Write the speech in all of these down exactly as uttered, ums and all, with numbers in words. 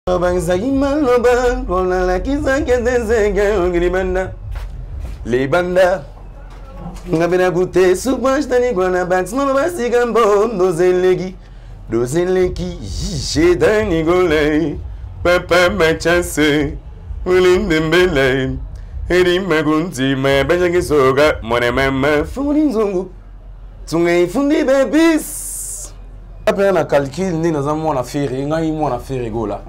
Les bandas, on a bien goûté, souvent je t'ai dit a bâti, non, va s'y gambo, nos élégis, nos élégis, j'ai d'un nigolé, papa m'a chassé, William Dembélé, Eri Magunti, ma belle soga, mon maman, Foulin Zongo, Tungay Fundi Babis. Après, on a calculé, nous avons mon affaire, et nous avons mon affaire rigola.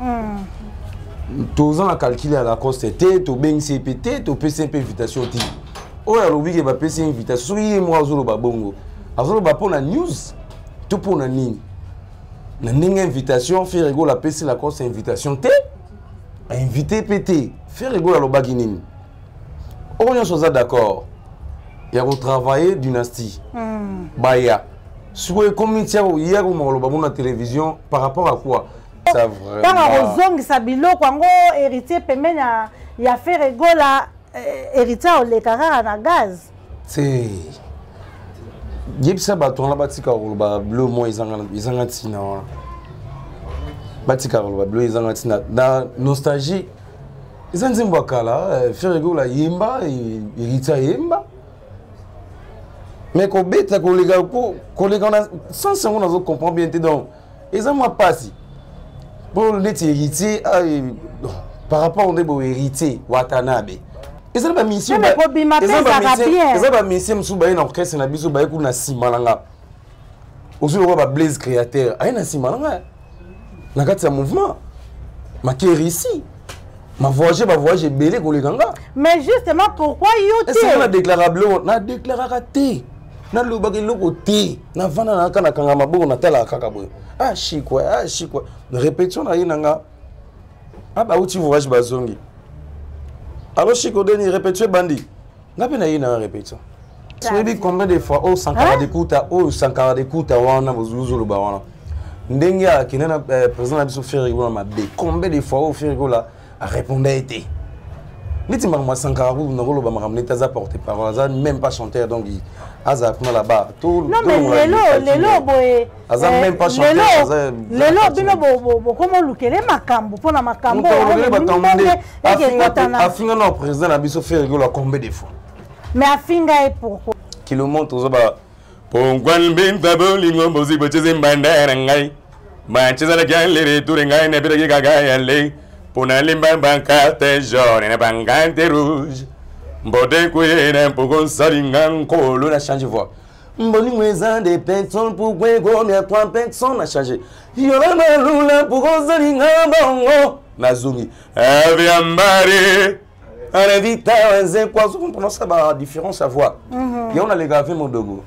Tous ans, on a calculé à la coste, tu bien C P T, tu P C P invitation. Oh, alors, oui, il va P C invitation. Oui, moi, je vais bongo. Alors, je vais pour la news, tout pour la ligne. La ligne invitation, faire rigolo la P C la coste invitation. T, invité P T, faire rigolo la baguinine. On est chose d'accord. Il y a travailler dynastie. Bah, il y a. Sur le comité, il y a la télévision par rapport à quoi? Ça vraiment. Quand on a sabilo, quand on héritier permet il y a fait rigola héritier au lécara na gaz. C'est. Gipsa baton la batika ba bleu mo izanga izanga tina. Batika ba bleu izanga tina. Dans nostalgie, izanzi mbakala faire rigola yimba héritier yimba. Mais quand bête ko les gars ko les gars sans sans on comprend bien donc ils ont moi pas pour les héritiers par rapport au débat héritier Watanabe ils ont pas mission mais pour bima ils ont pas mission ils ont pas mission sous bain orchestre na biso baï kuna simalanga aussi on va Blaise créateur ay na simalanga na kati ya mouvement ma keri ici ma voyage ma voyage belé ko les ganga mais justement pourquoi yote est-ce qu'on a déclarable on a déclaré raté na lo bagi loko te na vana na kana kanga maboko na tala kaka boy ah chikwa ah chikwa répétition na yinanga ah ba uti voyage bazongi alors chiko deni répétition bandi ngapi na yina répétition tu me dis combien de fois oh sankara d'écouta oh sankara d'écouta wana bozuzu lo ba wana ndenge ya kinena président na biso faire rigola mabe combien de fois oh faire rigola a répondu été Niti Marma Sankara, nous avons porté parole, même pas chanteur, donc il a là-bas. Non, mais les lots, les lots, Aza même pas chanteur. Les lots, bino bo comment lukele makambo, pona makambo. Afinga no président na biso fait rigola combien de fois. Mais afinga est pourquoi? Qui le montre aux ba. Pongwan bin taboli ngombo zi bocheze mbandera ngai. Mancheza la galere turengai na bira gaga yale. Pour n'aller pas bancarte jaune et bancarte rouge. Mbode kouye pour qu'on s'aligne colo n'a changé voix. Mboni mweza des personnes pour qu'on gomme à trois personnes n'a changé. Yola malula pour qu'on s'aligne bongo. Nazungi. Aviambari. À la vita, on quoi on prononce la différence à voix. Et on a les gars fait mon dogo.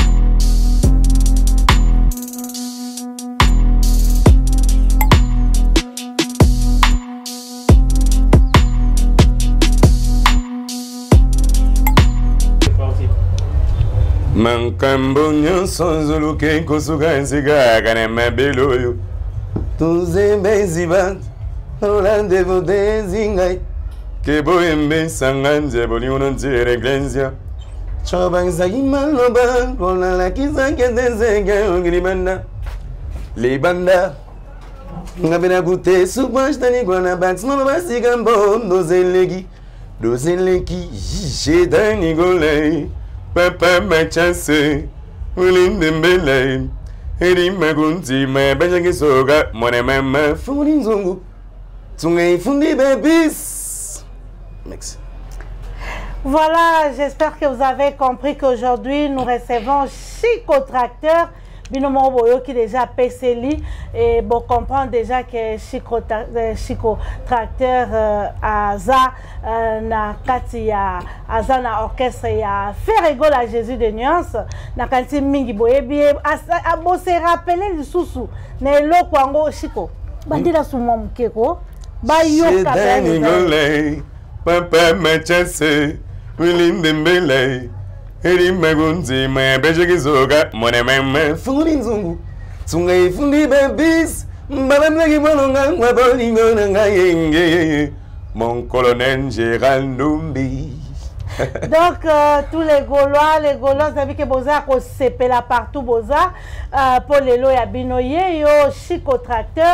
Mankambo nyonso zuluke kosuka nsiga kana mabelo yo tuze bezibat olande vodezi ngai kebo embe sanganje boli onontiere glenzia chobanza imaloba kona la kizange dezenge ongrimanda les bandas ngabena goûté souvent je t'ai dit a bâti non va s'y gambo nos élégis nos élégis j'ai d'un nigolé Papa m'a chassé, William Dembélé, Eri Magunti, ma belle soga, mon maman, Foulin Zongo, Tungay Fundi Babis. Merci. Voilà, j'espère que vous avez compris qu'aujourd'hui nous recevons Chico Tracteur. Binomo Boyo qui déjà P C L I et bon comprendre déjà que Chico, Chico Tracteur euh, Aza euh, na kati ya Aza na orchestre ya faire rigolo à Jésus de Nuance na kati mingi boye bien a bo se rappeler le susu na lo kwango Chico bandira sumo mkeko ba yo ka ben papa m'a chassé William Dembélé Eri Magunti, ma belle soga, mon maman, Foulin Zongo, Tungay Fundi Babis, Madame Nagimonga, Wabolingo Nangaye, mon colonel Gérald Numbi. Donc, euh, tous les Gaulois, les Gaulois, vous savez que Boza a sepé là partout, Boza, euh, pour les lois à Binoye, yo, Chico Tracteur,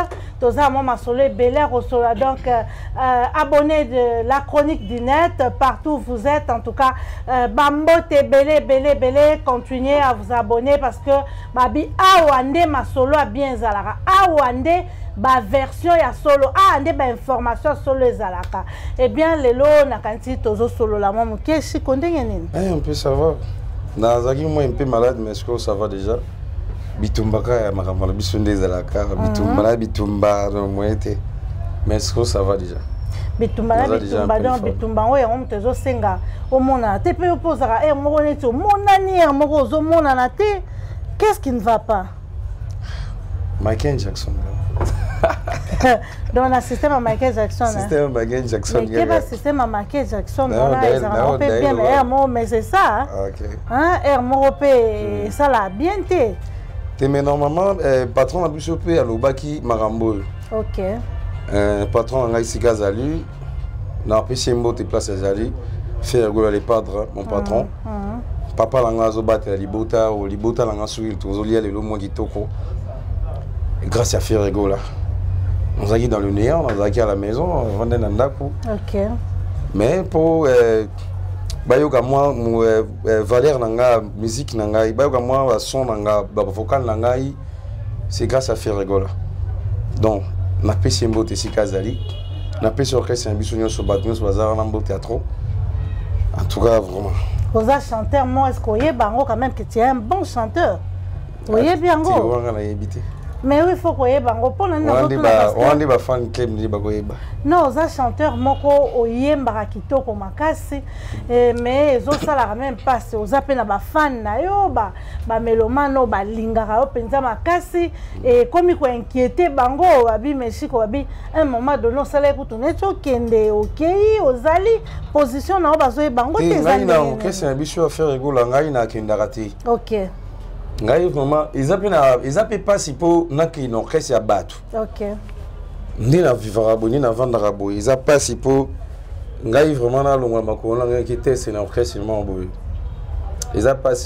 toza mo masolo belé rosola donc euh, euh, abonnez de la chronique du net partout où vous êtes en tout cas euh, bambote belé belé belé continuez à vous abonner parce que babi awande masolo a bien zalara awande ba version ya solo awande ba information solo ezalaka et bien lelo na kanti tozo solo la mo keshi kondenge nini eh on peut savoir nazaki moi un peu malade mais est-ce que ça va déjà bitumbaka ya makamala bisonde zalaka bitumba bitumba no moete mais est-ce que ça va déjà bitumba na bitumba donc bitumba oyo yango moto ezosenga omona te mpe opozaka e moko neti omonani ere moko ozomonana te qu'est-ce qui ne va pas Michael Jackson donc na système ya Michael Jackson système ya Michael Jackson mais quel système ya Michael Jackson wana ezalaka mpe bien mais ere moko mais c'est ça ere moko mpe esala bien te te mais normalement patron na biso mpe alobaki makambo oyo ok un patron ngai sika azali na apesi mbote place azali faire gola les padres mon patron mm, mm. Papa langa azobatela libota o libota langa soki tozolia lelo mwa kitoko grâce à faire gola on zaki dans le néant on zaki à la maison on vendait na ndako ok mais pour euh, bayoka moi euh, valeur nanga musique nanga bayoka moi son nanga ba vocal nanga c'est grâce à faire gola donc na pesi mbote sika azali na pesi orchestre un biso nyonso bato nyonso bazala na mbote trop en tout cas vraiment vous êtes chanteur moi est-ce que bango quand même que tu es un bon chanteur voyez bien go tu vois na yebité mais oui faut que bango pour na nzoto na on dit ba fan club ni ba koyeba non za chanteur moko oyemba kitoko makasi mais ezo sala même pas oza pe na ba fan na yo ba ba melomano ba lingaka yo penza makasi et comme ko inquiéter bango abi meshiko abi un moment donné on sala ko tourner to kende okei ozali position na bazo bango te ezali na orchestre na biso affaire egola ngai na kendaka te OK ngai vraiment ezape na ezape pasi po naki na orchestre ya bato OK ndi na vivara bo ni na vandara bo eza pasi po ngai vraiment na longwa makolo ngai ki teste na orchestre mo bo eza pasi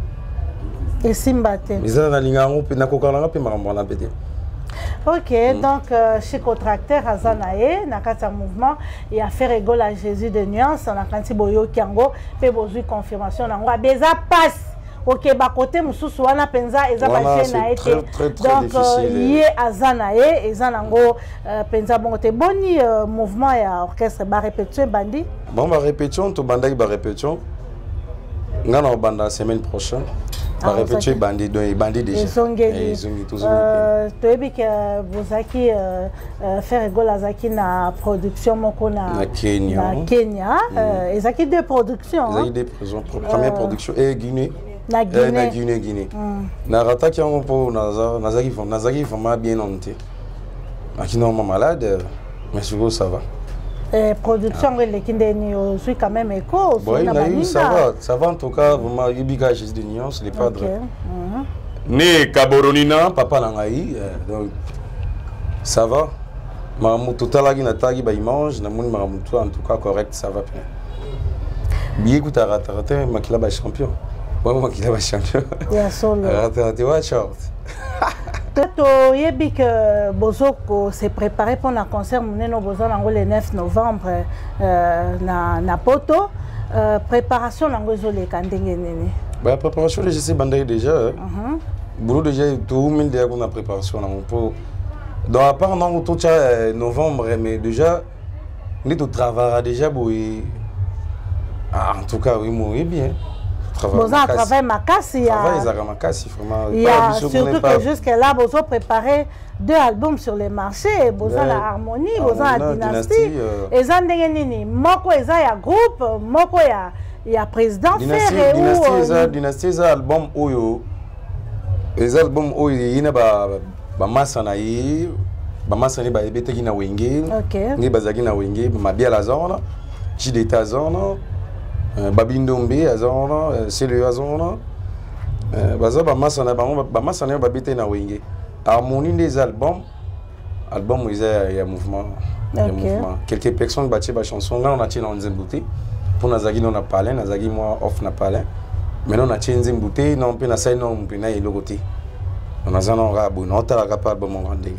et simbate eza na linga ngo pe na kokala pe makambo na pete. Ok, mm. donc euh, chez Contracteur Azanae, na kata mouvement et a fait rigole à Jésus de nuance, on a kanti boyo kiango, pe bozu confirmation nango beza passe. Ok, bah côté mususu wana penza eza ba na été. Donc yé Azanae, eza nango penza bon te boni mouvement ya orchestre ba répétition bandi. Bon ba répétition to bandaki ba répétition. Ngana banda semaine prochaine. La répétition bandit donc bandit déjà. Ils ont gagné. Euh, tu as vu que vous avez fait rigole à Zaki na production moko na Kenya. Na Kenya. Ils ont deux productions. Ils ont deux productions. Première production et Guinée. Na Guinée. Na Guinée Guinée. Na rata qui ont pour Nazar Nazaki font Nazaki vraiment bien monté. Qui non malade mais sur ça va. Euh, production ah. Lekindeni aussi quand même écho oui, oui, ça va ça va en tout cas vraiment Ibika Jésus de nuance les padres okay. uh-huh. Né Kaboronina papa nangai donc ça va ma totala na tagi ba image na mon ma en tout cas correct ça va bien bien écoute à rater makila ba champion ouais makila ba champion ya solo rater watch out. Toto yebi que Bozoko s'est préparé pour un concert moneno Bozo nango le neuf novembre euh, na na Poto euh, préparation nango zo le kandenge nene. Bah préparation je sais bandai déjà. Euh. Uh-huh. Boulot déjà tout mille déjà qu'on a préparation nango pour dans à part nango tout ça novembre mais déjà on tout travail déjà boy ah, en tout cas oui moi bien. Vous avez travaillé Makassi. Travail surtout que jusque-là, vous avez préparé deux albums sur les marchés. Vous avez la Harmonie, vous avez la Dynastie. Et vous avez Moko et un groupe, Moko et un président Ferré. Dynastie, c'est un album Oyo. Les albums Oyo, il y a des Masanaï, des Masanaï, des Bété qui na Wenge, des Bazaki na Wenge, Mabia la zone, Chideta zone. Babindombe azona c'est le azona baza ba masana ba ba masana ba bité na wenge harmonie des albums album il y a mouvement il y a mouvement quelques personnes battent ba chanson là on a tient dans une bouteille pour nazagi non na parler nazagi moi off na parler maintenant on a tient une bouteille non pe na sai non pe na yelo côté on a zana rabo non ta la capable bon rendez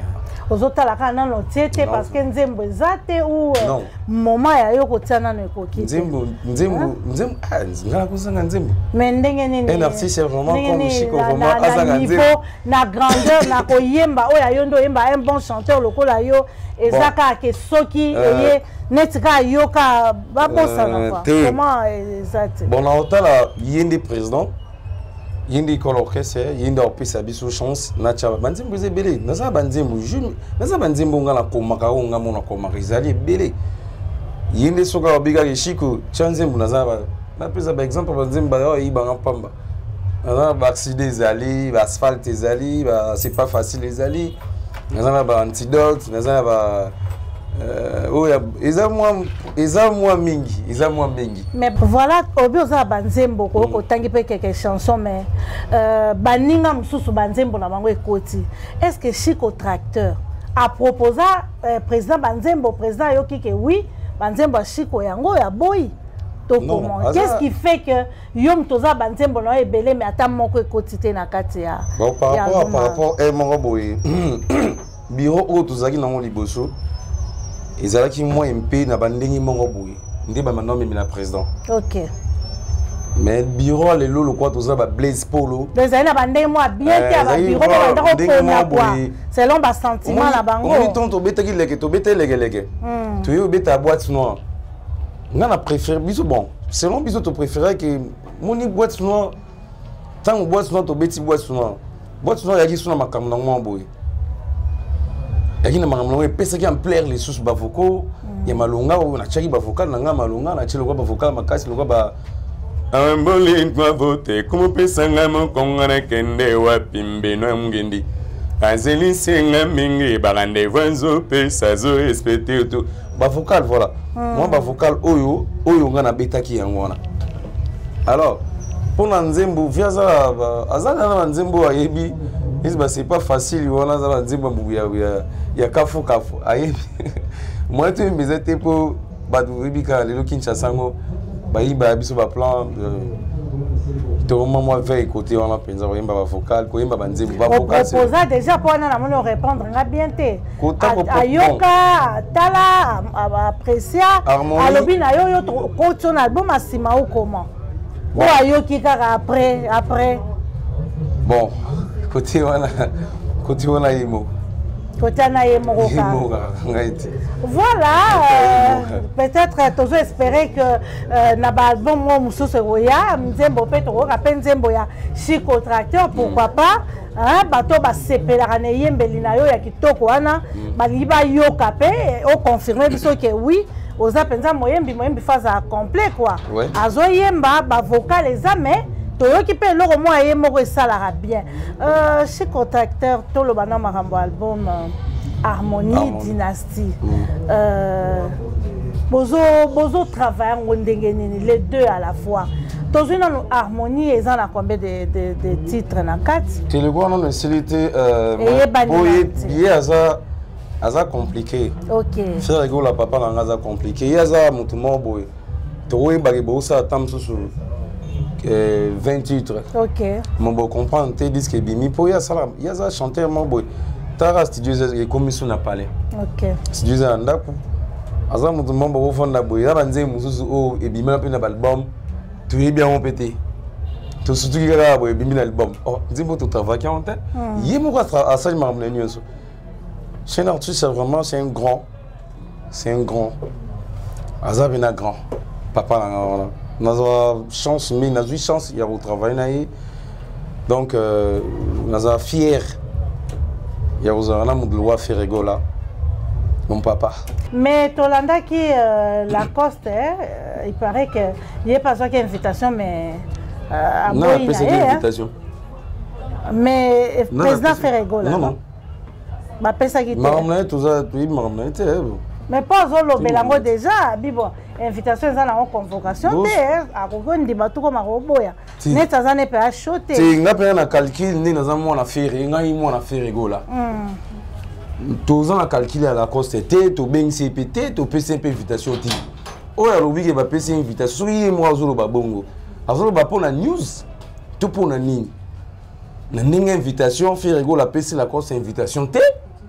aux autres la kana no tiete parce que nzembo ezate ou moment ya yo kotiana no ekoki nzembo nzembo nzembo ah ngala kusanga nzembo mais ndenge nini un artiste vraiment comme Chico vraiment azanga nzembo na grandeur na koyemba oya yo ndo yemba un bon chanteur lokola yo ezaka ke soki eye netika yoka babosa na quoi comment ezate bon na otala yende président yindi kolokese yindi opesa biso chance na cha banzembo ezebele naza banzembo jumi naza banzembo ngala komaka nga mona komaka izali ebele yindi soka obiga Chico chanzembo naza ba na pesa ba exemple banzembo ba yibanga pamba naza ba accident ezali ba asphalt ezali ba c'est pas facile ezali naza ba antidote naza ba Euh, oh, eza moi eza moi mingi eza moi mingi mais voilà obi oza banzembo ko ko tangi pe quelques chansons mais euh baninga mususu banzembo na bango ekoti est-ce que Chico Tracteur a proposé euh, président banzembo président yoki que oui banzembo Chico yango ya boy to comment qu'est-ce qui fait que yom toza banzembo na ebele mais ata moko ekoti te na kati ya bon par rapport par rapport et mon boy biro o tozaki na ngo liboso ezalaki moi M P na bandengi mongo boye ndé ba maintenant même la président. OK. Mais bureau le lolo quoi toza ba Blaise Polo. Les na bandengi moi bien te ba bureau ba ndako ko quoi. Selon ba sentiment la bango. On ton to betaki leke to bete leke leke. Tu yo beta boîte noire. Nga na préfère biso bon. Selon biso to préférer que moni boîte noire tant boîte noire to beti boîte noire. Boîte noire yaki suna makambo na ngwa boye. Yaki na makambo na pesa ki en plaire les sous bavoko ya malonga o na chaki bavocal na nga malonga na chelo kwa bavocal makasi lokwa ba amboli kwa vote como pesa nga mo kongana kende wa pimbe no mgendi azeli senga mingi balande vanzo pesa zo respecter tout bavocal voilà moi bavocal oyo oyo nga na betaki yango na alors pour nzembo viaza azana na nzembo ayebi c'est pas facile on a ça nzembo ya ya kafu kafu ayebi moi tu me disais pour baduribika lelo Kinshasa ngo bayiba biso ba plan to moi veille côté on a penza yemba ba vocal ko yemba banzembo ba vocal c'est proposa déjà pour na na répondre nga bien te ayoka tala apprécier alobi na yo yo ko ton album asima ou comment ou ayoki kaka après après bon côté wana côté wana yimo côté na yimo voilà euh, peut-être toujours espérer que euh, na ba album mo mususu roya nzembo pe to ka nzembo ya Chico Tracteur pourquoi pas hein bato ba sepela na yembeli na yo ya kitoko wana ba liba yoka pe o confirmer biso que oui oza penza moyembi moyembi phase complet quoi azo yemba ba vocal examen toyoki pe loko mo aye moko esalara bien euh Chico Tracteur to lo bana makambo album euh, Harmonie, Harmonie Dynastie mm. euh bozo bozo travail ngondengeni les deux à la fois tozo na Harmonie ezana na combien de de de titres na quatre tu le vois non c'est euh boy bien aza aza compliqué OK faire rigolo la papa na aza compliqué yaza mutu mo boy to we bagi bo sa tam susu vingt titres. OK. Mon bon comprendre tes disques bimi pour ya salam. Ya za chanteur mon boy. Tara studio et commission na palais. OK. Studio za ndaku. Aza mutu mambo bo fonda boy. Ya banze mususu o e bimi na pe na album. Tu es bien répété. To surtout ki kala boy bimi na album. Oh, dis-moi tout travail qui en tête. Yé mo quoi à ça je m'en venais nyoso. C'est un artiste c'est vraiment c'est un grand. C'est un grand. Aza bina grand. Papa là. Nous avons chance, mais nous avons chance, il y a au travail. Donc, euh, nous sommes fiers. Il y a un loi Ferregola, mon papa. Mais Tolanda qui euh, Lacoste, euh, il paraît qu'il n'y a pas besoin d'invitation, mais euh, à non, il y a une invitation. Mais le président Ferregola. Non, non. Ma pesa qui était. Tout ça, tout le mais pas au Belango déjà, bibo invitation za na convocation te a kokondi batu ko maroboya net za ne pe a choter ti nga pe na calcul ni na za mo na faire nga yi mo na faire gola to za na calcul à la coste te to beng C P T to P C P invitation ti o ya lobi ke ba P C invitation yi mo azolo ba bongo azolo ba pour la news tout pour na nini na ninga invitation faire gola P C la coste invitation te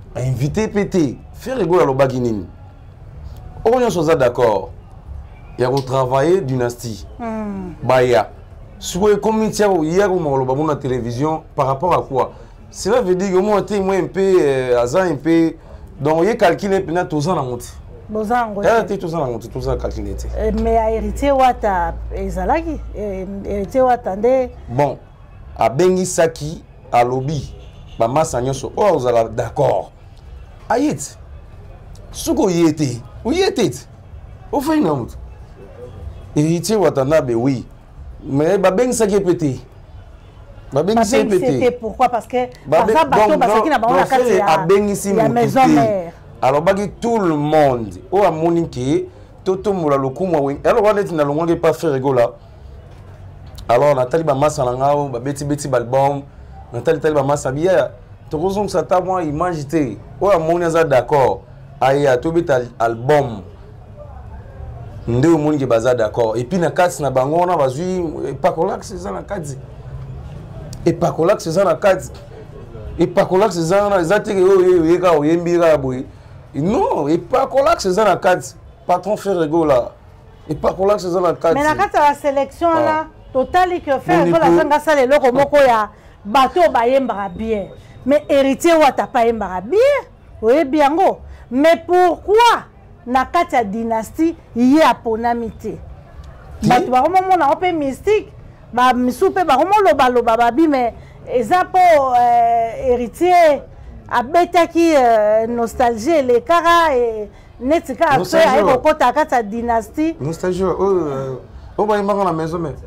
invité pété faire rigolo lo baginini on est soit d'accord il y a travailler dynastie mm. Baya sur le comité hier on lo ba na télévision par rapport à quoi cela veut dire que moi tu moi un peu azan un peu donc il calculer pendant tous ans la monte bozango elle était tous ans la monte tous ans calculer mais a hérité wata ezalaki hérité wata nde bon a bengi saki a lobby ba massa nyonso o ozala d'accord ayit suko yete ou yete o fait non héritier watanabe oui mais ba bengi saki pété ba bengi saki pété pourquoi parce que ça bateau basaki na ba na kati ya maison mère alors bagi tout le monde o amoni ke toto mola lokumwa wen alors on est na longue pas faire rigola alors Nathalie ba massa ngao ba beti beti balbum Nathalie Nathalie ba massa biya to raison que ça t'a moi imagité o amoni za d'accord aya to beta album ndeo moni ke baza d'accord et puis na kati na bango na bazui pas collapse ça na kati et pas collapse ça na kati et pas collapse ça na zati ke o yeka o yembira boy non et pas collapse ça na kati patron fait rigola et pas collapse ça na kati mais na kati la sélection là total que faire rigola sanga ça le loko moko ya bateau ba yembara bien mais héritier wata pas yembara bien oui bien go mais pourquoi na kati ya dynastie y a ponamité bato ba romo na ope mystique ba misupe ba romo loba loba babi mais eza po héritier abetaki nostalgie les kara et netika après ay kokota kati ya dynastie nostalgie oh oh ba imanga na maison mère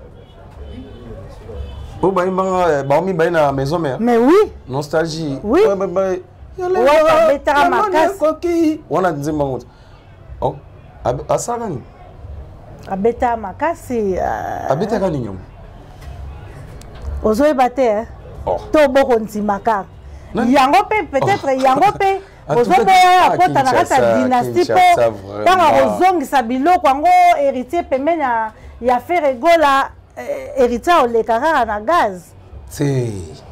oh ba imanga ba mi ba na maison mère mais oui nostalgie oui ba ba ouais betara makasi wana nzimba ngoto oh asaka ni abeta makasi abeta ka ninyom ozoyeba te hein to boko ntimaka yango pe peut-être yango pe ozoboya akota na kati ya dynastie mpo ntango akozongisa biloko yango héritier pembeni ya faire egola héritier oleka kaka na gaz te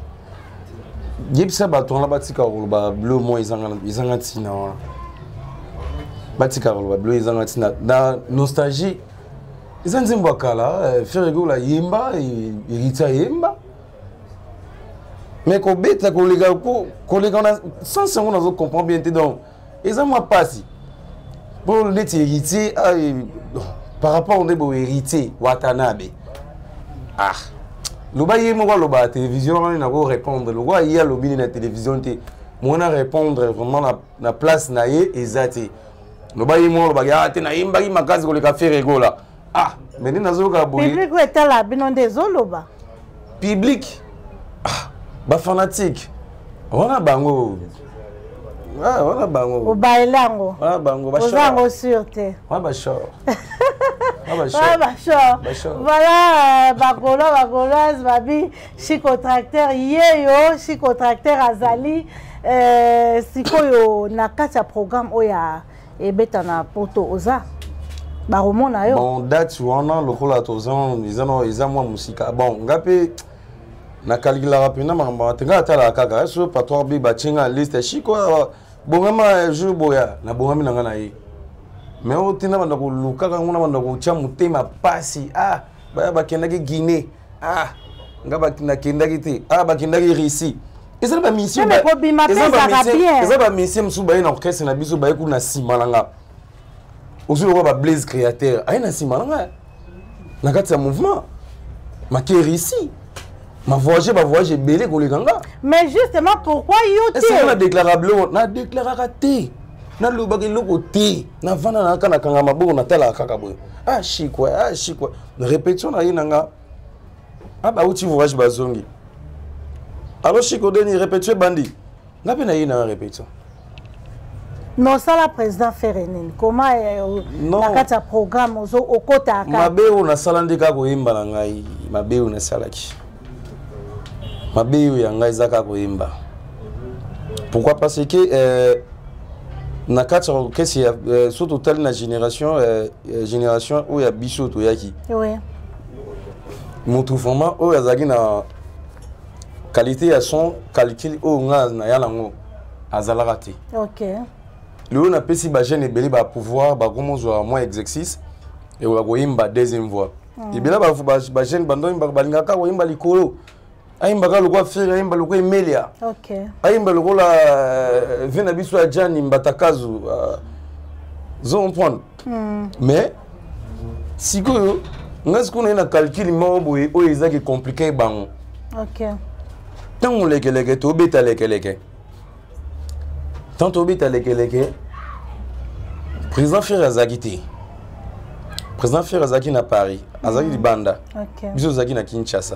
yebisa bato wana batika koloba bilo mo ezanga ntina wana batika koloba bilo ezanga ntina na nostalgie eza nzembo ya kala faire egola yemba héritier yemba mais qu'on bête qu'on les gars qu'on les gars sans ça on a comprend bien donc et ça moi passe pour les héritier par rapport au débat héritier Watanabe ah le bas y moi le bas télévision on a beau répondre le bas y a le bin la télévision te moi on a répondre vraiment la la place naie exact le bas y moi le bas te na imba ma case qu'on les café rigola ah mais nous nazo ka boy public est là binon des oloba public ba fanatique wana bango ah wana bango obailango wana bango ba show ozango sur te wana ba show wana ba show wana ba show voilà bagolo bagoloise babi Chico Tracteur yeyo Chico Tracteur azali euh sikoyo na kati ya programme oya ebeta na poto oza ba romona yo bon date wana lokola tozan izano izamwa musika bon ngape na calcula rapidement mamba tenga tala kaka so patron bi bachinga liste Chico bongama jour boya na bongami nanga na yi mais o tina banda ko luka ka ngona banda ko cha mutema pasi ah ba ba kendaki Guinée ah ngaba na kendaki te ah ba kendaki Russie eza ba mission ba eza ba mission eza ba mission msuba ina orchestre na biso ba ku na simalanga ozo ba Blaise créateur ay na simalanga na kati ya mouvement maké Russie ma voyage ma voyage belé ko lekanga mais justement pourquoi yo te est-ce na déclarable na déclarera te na lobaki loko te na vana na kana kanga maboko na tala kaka boy ah Chico ah Chico répétition na yinanga ah ba uti voyage bazongi alors Chico deni répétition bandi ngapi na yina répétition non ça la président Ferenine comment na kata programme ozo okota ka mabeo na salandi ka ko yimba na ngai mabeo na salaki mabeo ya ngai zaka ko yimba pourquoi parce que euh, na kata qu'est-ce qu'il y a surtout telle na génération euh, génération où il y a biso to yaki oui mutu format où yazaki na qualité ya son calcul o nga na yalango azalaka te. OK. Le on appelle si ba jeune ebeli ba pouvoir ba comment jouer moins exercice et on va koyimba deuxième voix. Et bien là ba ba jeune bando imba balingaka koyimba likolo. Ayimba ka lokwa fira ayimba lokwa Emelia. OK. Ayimba lokwa vena biso ya Jani Mbatakazu. Zo on prend. Mais si ko ngas ko na calcul mo boye o ezaki compliqué bango. OK. Tant on leke leke to beta leke leke. Tant on beta leke leke. Président Firazaki. Président Firazaki na Paris, azaki di banda. OK. Biso zaki na Kinshasa.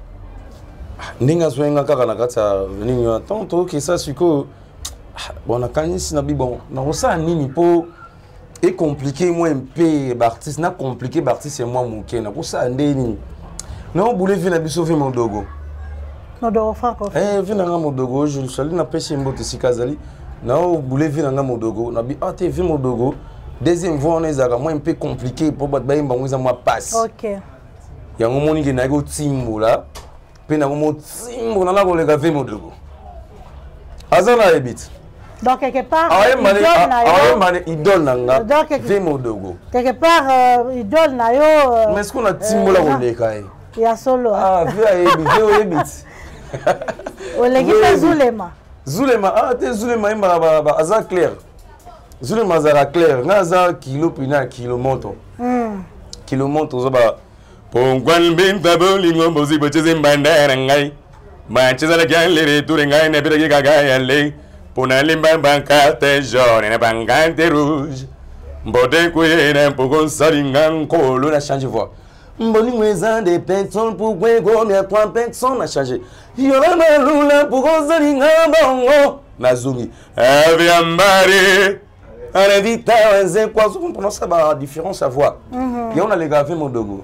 Ninga soenga kaka na kata ninga tant to que ça siko bon na kanisi na bibon. Na osa nini po est compliqué moi un peu l'artiste na compliqué l'artiste c'est moi mon kena. Ko sa ndeni. Na on boule vina biso ve mon dogo. No do franco. Eh vina nga mon dogo, je suis allé na pêcher mbote sikazali. Na on boule vina nga mon dogo, na bi ah te vi mon dogo. Deuxième fois on est à moi un peu compliqué pour battre ba mbango za moi passe. OK. Ya ngomoni ke na go timbo là. Pe na go timbo na la ko le ka ve mon dogo. Azana ebit. Donc quelque part ah il donne na yo. Ah mane il donne nga. Ve mon dogo. Quelque part euh, il donne na yo. Mais est-ce qu'on a timbo là ko le ka e? Ya solo. Ah ve a ebit, ve o ebit. O le ki Zulema. Zulema ah te Zulema imba ba ba aza clair. Zulema zara clair, nga za kilo pina kilo monto. Mm. Kilo monto zo ba pongwan binta bolingo bozi bocheze mbandera ngai. Mancheza la galere tour ngai ne bire gaga yale. Pona limba bankate jaune na bankate rouge. Mbode kwena pogon saringan kolo na change voix. Mboni mweza de personnes pour kwego mais trois personnes a changé. Yola malula pogon saringan bongo. Nazungi. Aviambare. On invite à un quoi, on prononce la différence à voix. Et on a les gars fait mon dogo.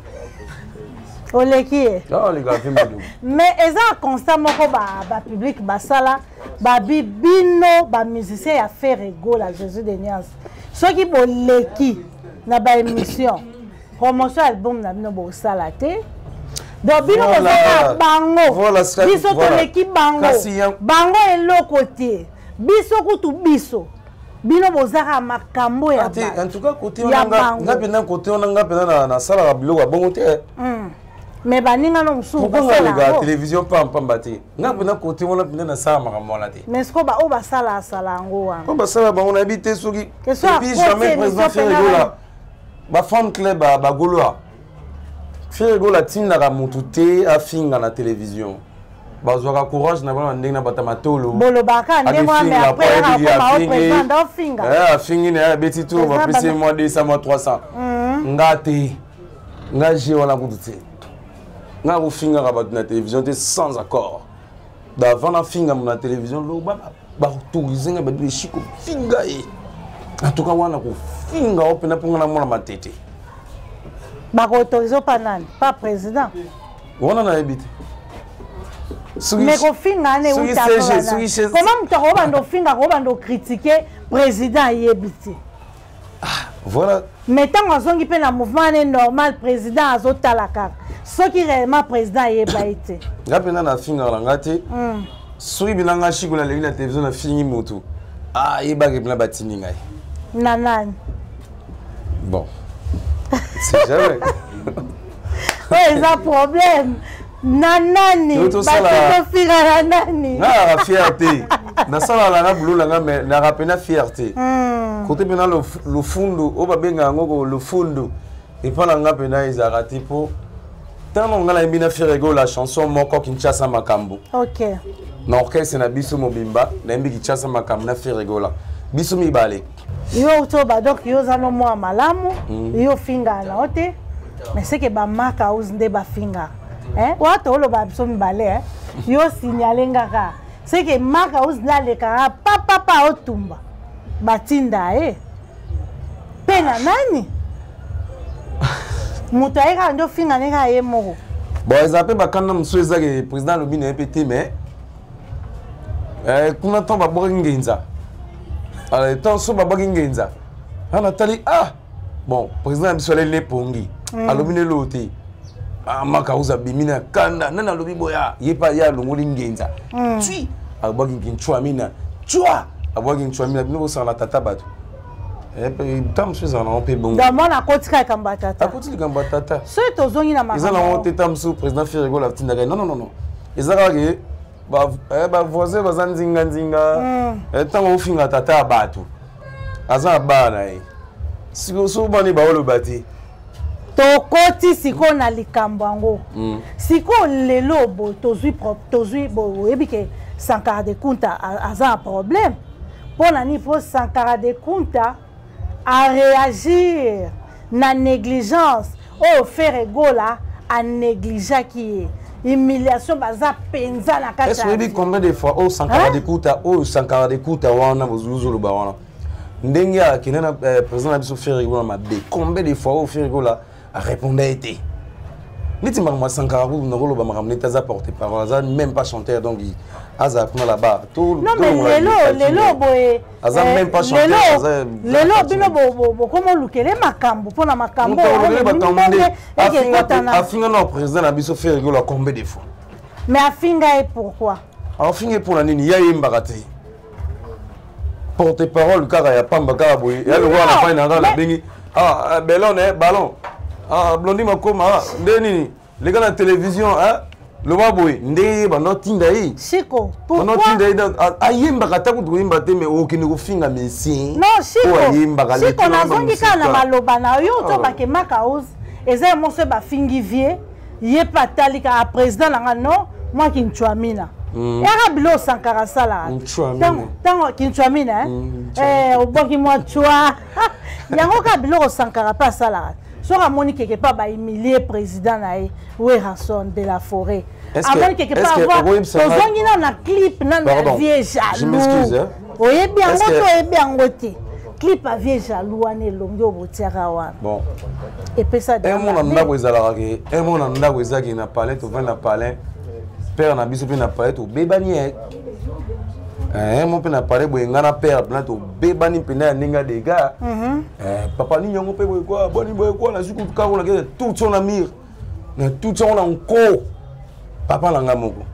O le ki e. Ah les gars fait mon dogo. Mais eza constat moko ba ba public ba sala ba bibino ba musicien ya faire ego la Jésus de Nias. Soki bo leki na ba émission. Promotion album na bino bo sala te. Donc bino bo sala bango. Voilà ça. Biso to leki bango. Bango eloko te. Biso kutu biso. Bino bozaka makambo ya ba. En tout cas côté on nga nga pena côté on nga pena na na sala ba biloko bongo te. Mm. Mais baninga no musu ba sala la télévision pas pas mbati. Nga pena côté on pena na sala makambo la te. Mais ce ko ba o ba sala sala ngo wa. Ko ba sala ba on habite soki. Et puis jamais président Ferrego là. Ba fan club ba ba goloa. Ferrego la tinda ka mutu te afinga na télévision. Bazwaka courage na bana ndenge na batamatolo bolo baka ndemo mais après na koma au président d'ofinga eh afingi na beti tout va passer moi deux cents moi trois cents ngate ngaje wana kututi nga ufinga ka bat na télévision te sans accord d'avant na finga na télévision lo ba ba autoriser nga ba de chiko finga e en tout cas wana ko finga opena ponga na mona matete ba ko autoriser pas nani pas président wana na ebite. Mais ko finga ne uta ko comment tu ko bando finga ko bando critiquer président yebiti voilà mais tant azongi pe na mouvement normal président azotalaka ce qui réellement président yebaité ngapena na finga la ngati mm suri binanga shikula le la télévision na fingi mutu ah yeba ke bina batini ngai nanani bon c'est jamais ouais ça problème nanani ba finga nanani na fierté na sala la na bulu la nga na rapena fierté côté pena le le fundo o ba benga ngoko le fundo et pas la nga pena izara tipo tant on nga la mbina Ferrego la chanson moko Kinshasa makambo. OK na orchestre na biso mobimba na mbi Kinshasa makambo na Ferrego la biso mi balé yo to ba donc yo za no mo malamu yo finga na ote mais c'est que ba maka uzinde ba finga hein watu olo ba biso mi balé hein yo signaler ngaka c'est que maka uzla le ka papa pa otumba batinda eh pena nani mutaika ndo finga neka ye moko bon ezapé bakana msueza ke président lobi na epete mais eh kuna temps ba boringenza alors temps so ba boringenza ana tali ah bon président bisole le pongi alobi ne loté ah maka uza bimina kanda nana lobi boya yepa ya longoli ngenza tui abogi nginchwa mina chwa avoir une chouamina nous sans la tata bateau et puis tam suis en on peut bon dans mon akotika kamba tata akotika kamba tata so to zongi na ils ont honte tam sous président Ferrego la petite non non non non ils ont regardé ba eh ba voisin ba zanzinga nzinga et tant au fin la tata bateau aza bana eh si so bani ba lo bati tokoti siko na likambo yango siko lelo bo tozwi tozwi bo ebike Sankara de Kunta a un problème pour nani pour Sankara de Kunta à réagir na négligence au Ferrego là à négliger qui est humiliation baza penza na kata est-ce que combien de fois au Sankara de Kunta au Sankara de Kunta wana bozuzo lo ba wana ndenge ya kinena président biso Ferrego na mabe combien de fois au Ferrego là a répondu été niti mama Sankara ku na rolo ba makamne taza porter parole ça même pas chanteur donc aza kuna là-bas tout non mais lelo lelo boye aza même pas chanteur lelo lelo bino bo bo comment lukele makambo pona makambo afinga no président na biso Ferrego la combien de fois mais afinga et pourquoi afinga pour la nini ya yemba te porter parole kaka ya pamba kaka boye ya le roi na fa na la bengi ah ballon eh ballon ah blondi makoma ndeni les gars la télévision hein le waboy ndé ba notinda yi Chico pourquoi ba notinda yi ayimba kata ku yimba te me okini ko finga messi non Chico Chico na zongi kana maloba na yo to ba ke makaouz eza mo se ba fingi vie ye patalika a président na non moi ki nchwamina era bilo Sankara sala nchwamina tango ki nchwamina eh oboki mo chwa yango ka bilo Sankara pa sala sera moni quelque part ba humilier président nae Werrason de la Forêt avant quelque part avoir tozongi na na clip na na vie jaloux je m'excuse hein oyebi yango to oyebi yango te clip a vie jaloux wana elongi obotiaka wana bon et puis ça un monde ndako ezalaka ke un monde ndako ezaki na palais to vend na palais père na biso pe na palais to bebani eh mon pe na palais boye ngana père plan to bebani pena ninga des gars eh papa ni nyongo pe boye quoi boni boye quoi na suku ka ona ke tout son amir na tout son encore papa langa moko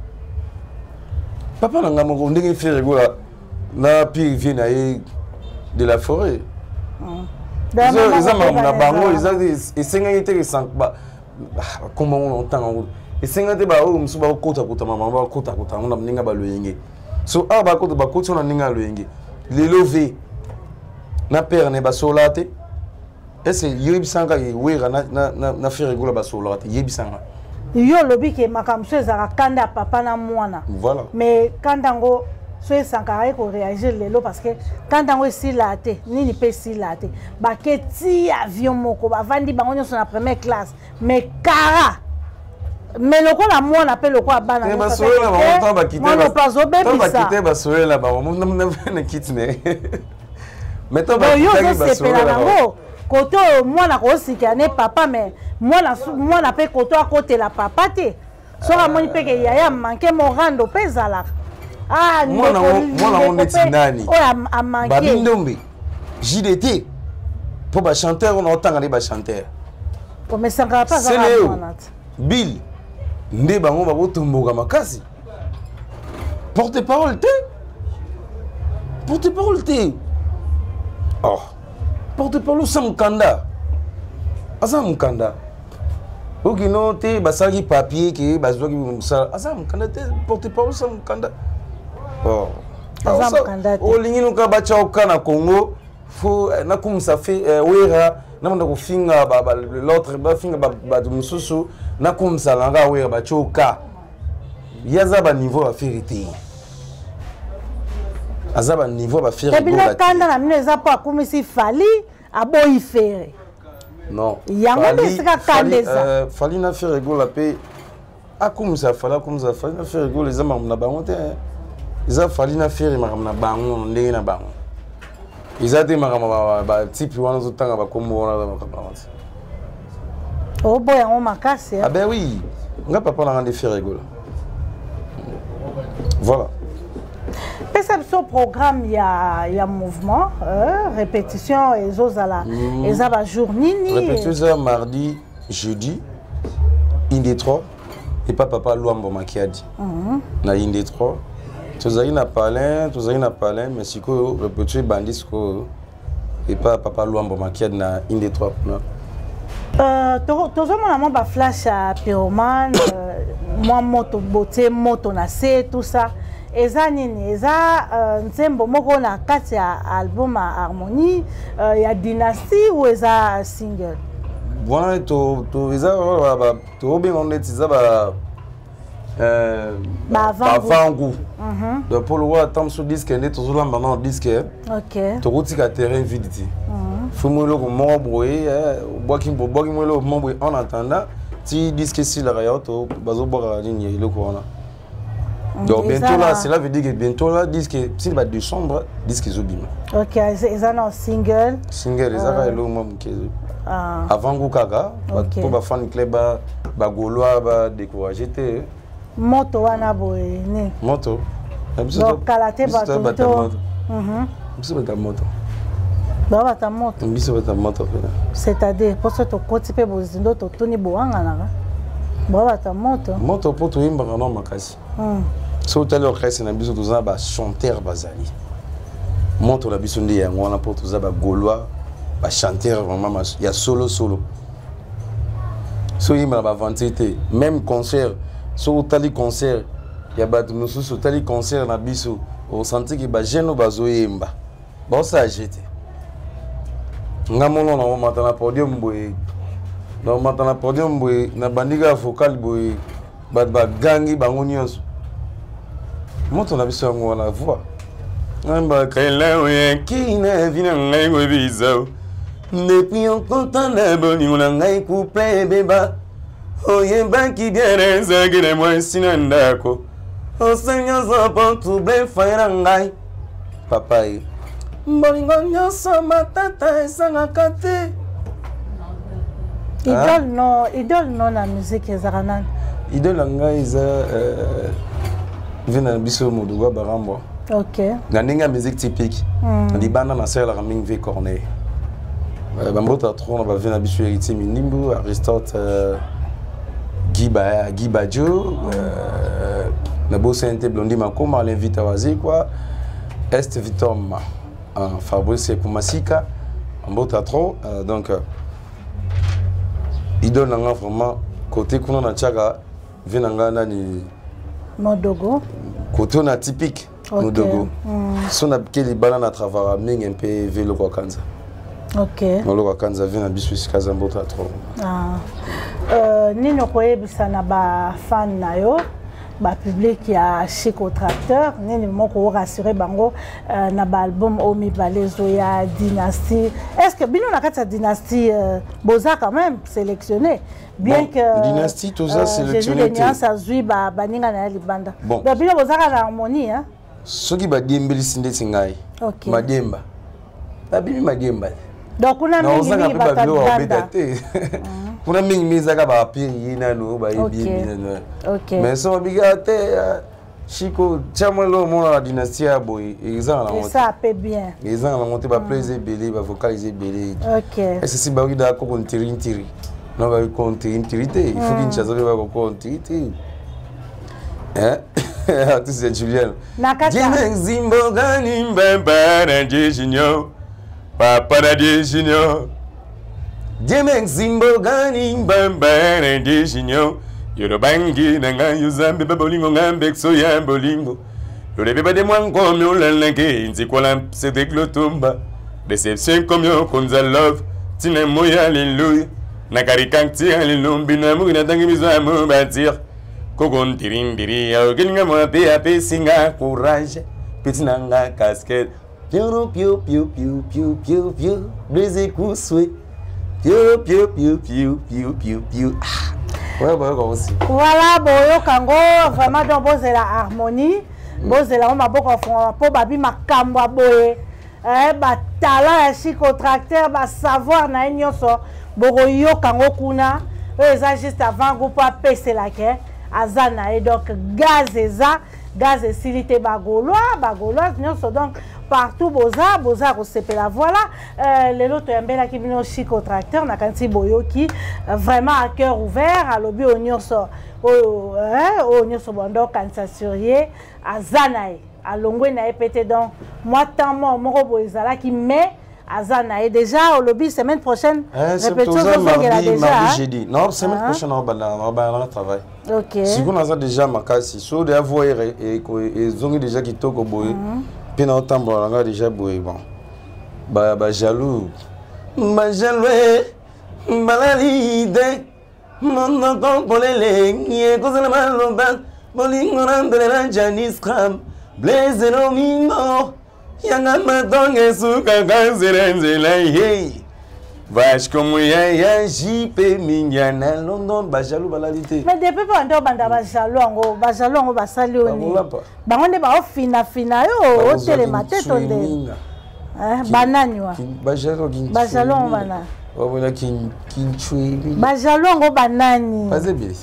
papa langa moko ndenge Ferrego la na pire vient na de la Forêt ils ont na bango ils ont et cinq intéressant ba comment on entend et cinq ba o msuba ko kota kota mama ba kota kota on ninga ba loyenge so a ba kota ba kota na ninga loyenge le lever na père ne ba solate est-ce yebisanga wera na na na Ferrego la ba solate yebisanga yo lobi ke makamso ezaka kanda papa na mwana voilà mais kandango so Sankara ko réagir lelo parce que kandango si laté nini pe si laté ba ke ti avion moko ba vandi bango nyonso na première classe mais kara mais loko la mwana appelle loko bana ba soela ba monta ba quitter ba plazo bébé ba quitter ba soela ba mo na na kitne mais to ba quitter ba soela koto mwana ko sikane papa mais mwana mwana pe koto a côté la papa te sora moni pe ke yaya manqué mon rando pe zala ah mwana mwana on est nani o a manqué ba bindombe J D T pour ba chanteur on entend les ba chanteur pour me Sankara pas ça Bill nde bango ba botomboka makasi porte-parole te porte-parole te oh porte-parole sans kanda asa mukanda okino te basaki papier ke bazwaki musa asa mukanda te porte-parole sans mukanda oh asa mukanda te olingi nuka bacha okana Congo fo na kumsa fe wera na manda ko finga ba l'autre ba finga ba mususu na kumsa langa wera ba choka yaza ba niveau a vérité azaba niveau ba faire go la kanda na mneza pa kumisi fali aboyi fere non yango besika kandeza fali na faire go la pe akumisa fala kumisa fali na faire go les amam na bango te iza fali na faire makam na bango ndenge na bango iza te makam ba ba type wana zo tanga ba kombo wana ba kapamati o boya on makasi ah ben oui nga papa na rendre faire go voilà. Ce programme, il y a, y a mouvement, euh, répétition, et zozala, et ça va journée. Répétition mardi, jeudi, Indé trois, et pas papa Luambo Makiadi. Na Indé trois, Tu as na palin, tu as na palin, mais si tu répéter bandis et pas papa Luambo makiad na une des trois non. Euh, tous mon amour ba flash à pyromane, moi moto beauté, moto na c'est tout ça. Eza nini, eza nzembo moko na kati ya album à Harmonie, il y a Dynasty ou eza single. Voilà, to to eza ba to bien on est ça ba euh ba vangu. Mhm. Donc pour le voir tant sur disque né toujours là maintenant disque. OK. To roti ka terrain vide ti. Mhm. Fumo lo ko mo boye, bois ki bo bois ki mo lo mo boye en attendant ti disque si la rayo to bazo boire ligne le ko na. Donc bientôt là, cela veut dire que bientôt là, disque si va de sombre, disque zobim. OK, c'est un single. Single, les ara elo moi qui avant Goukaka, pour ba fan club ba ba golois ba décourager te. Moto wana boy ni. Moto. Donc kalate ba to. Mhm. Biso ba moto. Ba ba ta moto. Biso ba ta moto. C'est-à-dire pour ce to koti pe bozindo to toni boanga na. Ba ba ta moto. Moto pour to imba na makasi. Mhm. So tout à l'heure c'est na biso toza ba chanteur bazali. Moto la biso ndi ya ngwana pour toza ba gaulois ba chanteur vraiment ya solo solo. So imba ba vantité même concert so tali concert ya ba mususu tali concert na biso au senti que ba jeune bazoyemba. Ba sa jeté. Ngamono na matana podium boy. Na matana podium boy na bandiga vocal boy ba ba gangi bango nyonso. Moto na biso ngo na voix. Ngamba kaila we kina vina ngai go bizo. Depuis on content na boni on ngai couple beba. Oye banki biere zagire moi sinandako. O senyo zopo tu ble faira ngai. Papa e. Bolingo nyoso matata esanga kate. Idole no, idole no na musique ezaranan. Idole ngai za euh vina biso moduwa barambo. OK. Na ninga musique typique. Mm. Di banda na sela raming V Corneille. Euh bambota trop na ba vina biso héritier Minimbu, Aristote euh, Guy ba Guy Badjo, euh na bo Sainte Blondie Makoma l'invite à wazi quoi. Est Vitom en Fabrice Kumasika. Bambota trop euh, donc euh, idole nga vraiment côté kuna na tchaka vina nga ni Modogo. Côté on a typique. Okay. Modogo. Mm. Si on a quel banane à travers ming un peu vélo quoi kanza. OK. On le kanza vient à bisous kazambota trop. Ah. Euh nino koyebisa na ba fan na yo. Ba public ya Chico Tracteur nini moko rassurer bango euh, na ba album Omi Balezo ya Dynasty. Est-ce que bino na kata Dynasty euh, boza quand même sélectionné bien bon, que Dynasty tout ça euh, sélectionné. Jésus Denias azui ba baninga na libanda. Bon. Donc bino boza na harmonie hein. Soki ba diembeli sinde singai. OK. Mademba. Babimi mademba. Donc on a mingi mingi batanda. On a mis mes aga ba piri na no ba yebi na. OK. Mais so bigate Chico chamalo mo la dynastie boy exemple na. Ça peut bien. Exemple na monter ba plaisir belé ba vocaliser belé. OK. Est-ce si ba wi da ko kontiri ntiri. Non ba kontiri ntiri te, il faut qu'il chasse ba ko kontiri te. Hein? Tu sais Julien. Nakata. Zimbo gani mbamba na jishinyo. Papa na jishinyo. Jemek zimbo gani mbamba na jishinyo. Yoro bangi na ngayo zambe babolingo ngambe so ya bolingo. Yoro beba de mwango mi ulalenge inzi kwa la sede glotumba. Deception comme yo konza love. Tina moya hallelujah. Nakarikanti hallelujah na mu na tangi bizwa mu batir. Kogon tirindiri ya geninga mo pe ape singa courage. Petinanga casquette. Piu piu piu piu piu piu piu. Blaze kouswe. Piu piu piu piu piu piu piu. Ouais, bah, aussi. Voilà, bon, kango, vraiment, donc, bon, c'est la harmonie. Bon, c'est la on m'a beaucoup pour babi ma kamba boye. Eh, bah, talent, Chico Tracteur, bah, savoir, na nyoso. Bon, yo kango kuna. Eux, ça, juste avant, groupe à pèse la quai. Azana, et donc, gaz et ça. Gaz et silité bagolois, bagolois, nyoso. Donc, partout boza boza kosepela voilà euh, lelo toyambela ki bino Chico Tracteur na kanti boyoki euh, vraiment à cœur ouvert à lobi onyoso o hein onyoso bondo kansa surie azanae alongwe na epete donc moi tant moi moko boizala ki mais azanae déjà au lobby semaine prochaine répétition mardi mardi jeudi non semaine prochaine on va on va travail. OK. Si vous avez déjà makasi so de avoir et et zongi déjà qui toko boy puis na otambo on a déjà boy bon ba ba jaloux ba jaloux balalide non non polele nie kozela maloba bolingo randele na janis kram blaze no mingo yanga madonge suka kanzerenzela hey vache comme ya ya jipe minyana London ba jaloux balalite mais depuis pendant banda ba jaloux ngo ba jaloux ngo basali oni bango nde ba ofina fina yo o telemate tonde eh bananywa ba jaloux kin ba jaloux bana o bona kin kin chui ba jaloux ngo banani bazebili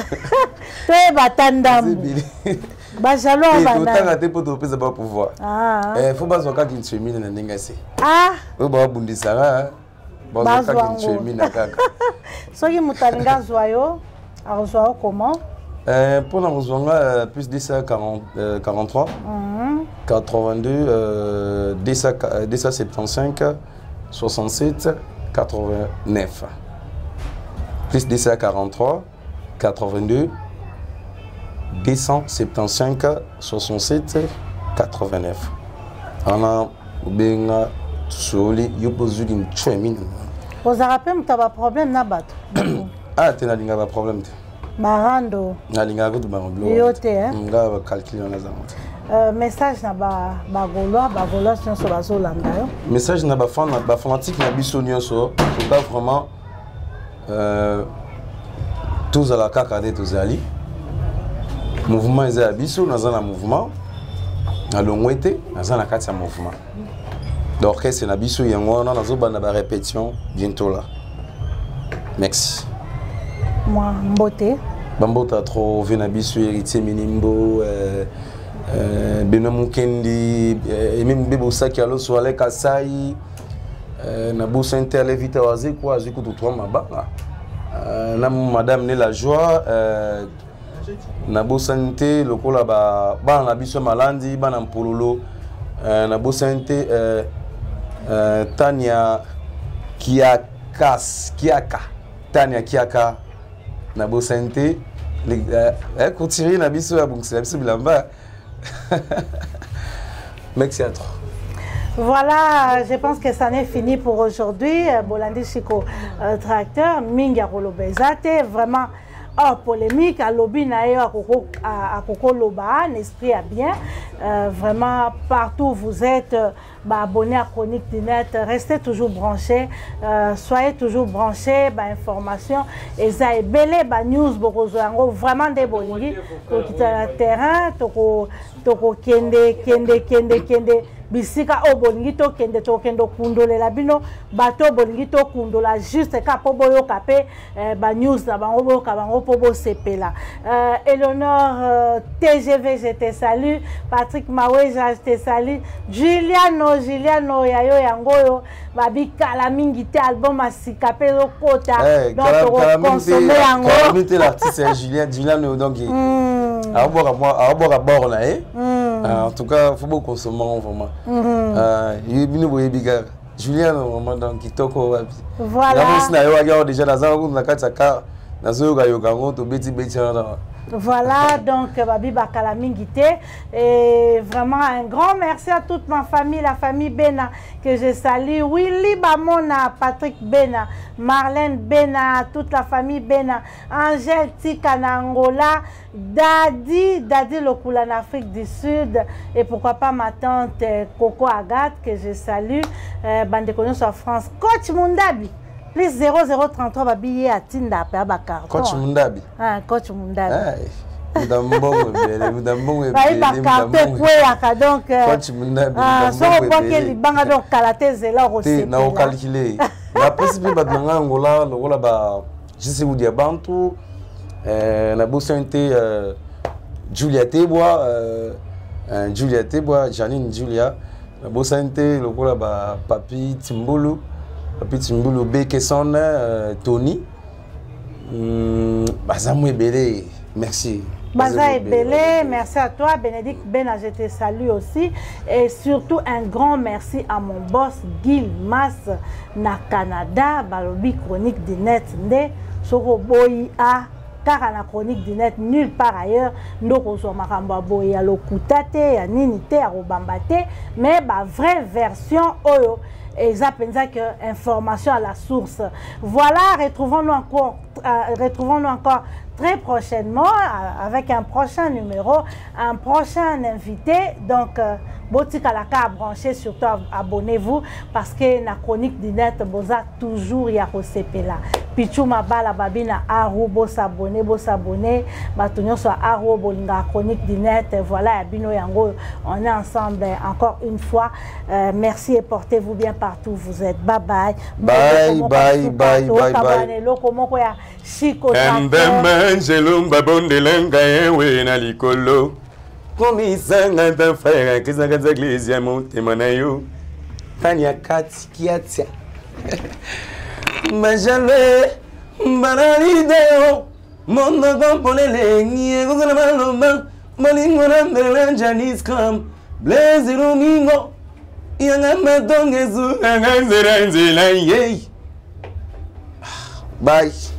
te batandam ba jaloux bana tu t'as pour te pesa pas pouvoir ah eh faut pas zoka kin chui mina ndinga se ah o ba bundisara ba zoka kin chui mina kaka soki mutalinga zwayo arozwa comment euh pour la rozwanga plus deux cent quarante-trois quatre-vingt-deux euh deux cent soixante-quinze soixante-sept quatre-vingt-neuf plus deux cent quarante-trois quatre-vingt-deux deux cent soixante-quinze soixante-sept quatre-vingt-neuf ana benga soli yopozuli mchemina vous avez un problème na bato ah tena linga ba problème te marando na linga ko ba nglo yote hein nga ba calculer na zamote euh message na ba ba golois ba golois sur bazo landa yo message na ba fan na ba fanatique na biso nyonso c'est pas vraiment euh tous à la kakade tous ali mouvement eza biso naza na mouvement na longwete naza na kati ya mouvement d'orchestre na biso yango na nazo bana ba répétition bientôt là merci moi mbote bambota trop vena biso héritier minimbo euh euh Benoît Mukendi et même bebo saki alo so ale kasai euh na bo center levita wazi kwa ziku to trois mabanga euh na madame ne la joie euh na bo santé lokola ba ba na biso malandi ba na mpololo euh na bo santé euh euh Tania Kiakas Kiaka Tania Kiaka na bo santé eh continue na biso ya bungisa biso bilamba merci à toi. Voilà, je pense que ça n'est fini pour aujourd'hui. Bolandi Chico euh, Tracteur, Minga Rolobezate, vraiment hors polémique, à lobby naïo à Coco Loba, un esprit à bien. Euh, vraiment, partout où vous êtes, euh, bah, abonnez à Chronique du Net, restez toujours branchés, euh, soyez toujours branchés, bah, information. Et ça est belé, bah, news, vraiment des bolingi, pour quitter le terrain, toko, toko, kende, kende, kende, kende. Bisika o bolingi to kende to kendo kundolela bino bato bolingi to kundola juste ka po boyo kapé eh, ba news na bango boyo ka bango po bo sepela euh, Eleonore euh, T G V je te salue, Patrick Maweja je te salue, Juliano Juliano yayo yangoyo babi kala mingi te album asika pe lo kota hey, donc on consommer yango calamité l'artiste Julien Juliano donc mm. a bora moi a bora bor na eh en tout cas faut beaucoup consommer vraiment euh il bino boye biga Julien vraiment donc kitoko wapi voilà na yo aga déjà dans un na kati ka na zo ga yo kango to beti beti na. Voilà, donc Babi Bakala Mingité. Et vraiment un grand merci à toute ma famille, la famille Bena, que je salue. Willy Bamona, Patrick Bena, Marlène Bena, toute la famille Bena, Angèle Tikana Angola, Dadi, Dadi Lokula en Afrique du Sud. Et pourquoi pas ma tante Coco Agathe, que je salue. Euh, Bande connue sur France. Coach Mundabi. Plus zéro zéro trente-trois babi à Tinda pe abakar. Coach Mundabi. Ah, coach Mundabi. Ah, mudambongo bele, mudambongo bele. Bayi bakarte kwe donc. Coach Mundabi. Ah, so kwa ke libanga donc kalate zela rosé. Na o calculer. Na principe ba nanga ngola lokola ba jisi udia bantu euh na bosante euh Julia Tebois euh Julia Tebois, Janine Julia La Bossante, le coup là, Papi Timbulu, Papi Timbulu Bekeson, euh, Tony. Bazamou Ebele, merci. Baza Ebele, merci à toi. Bénédicte Bena, je te salue aussi. Et surtout, un grand merci à mon boss, Gil Mas, na Canada, Balobi Chronique du Net, Nde, Soro Boyi A. Car à la chronique du net, nulle part ailleurs, nous recevons Marambo, il y a le Koutate, il y a Ninite, il y a Robambate, mais la vraie version, Oyo, et ça pense que information à la source. Voilà, retrouvons-nous encore, euh, retrouvons-nous encore très prochainement avec un prochain numéro, un prochain invité. Donc, euh, Botika la ka branché, surtout abonnez-vous parce que la chronique du net, boza toujours y a là. Pichou Mabala Babina Aro, bo s'abonner, bo s'abonner, Batonio soit Aro, Bolinga chronique du net. Voilà, Bino Yango, on est ensemble encore une fois. Euh, merci et portez-vous bien partout où vous êtes. Bye bye. Bye bye bye bye bye. Comment quoi Chico. Jelumba bondelenga ewe na likolo. Komisanga ta frère kisanga za iglesia motema na yo. Tanya kati kiatia. Majale banalideo mondo kompolele niego kana maloma malingo na mbele Janice come blaze domingo yanga madongezu anga nzera nzela ye. Bye.